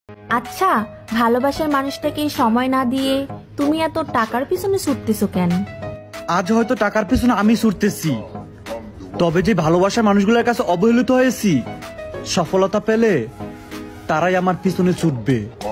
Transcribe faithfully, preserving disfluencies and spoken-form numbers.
আচ্ছা, ভালোবাসার মানুষটাকে সময় না দিয়ে তুমি এত টাকার পিছনে ছুটতেছো কেন? আজ হয়তো টাকার পিছনে আমি ছুটতেছি, তবে যে ভালোবাসার মানুষগুলোর কাছে অবহেলিত হয়েছি, সফলতা পেলে তারাই আমার পিছনে ছুটবে।